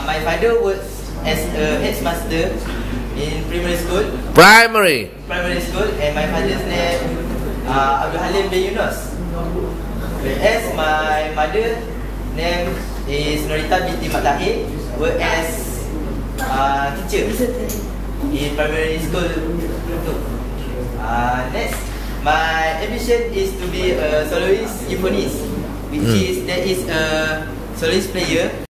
My father works as a headmaster in primary school. Primary School, and my father's name Abdul Halim bin Yunus. Whereas my mother name is Norita binti Mat Tahir, work as teacher in primary school. Next, my ambition is to be a soloist euphonist, which is a soloist player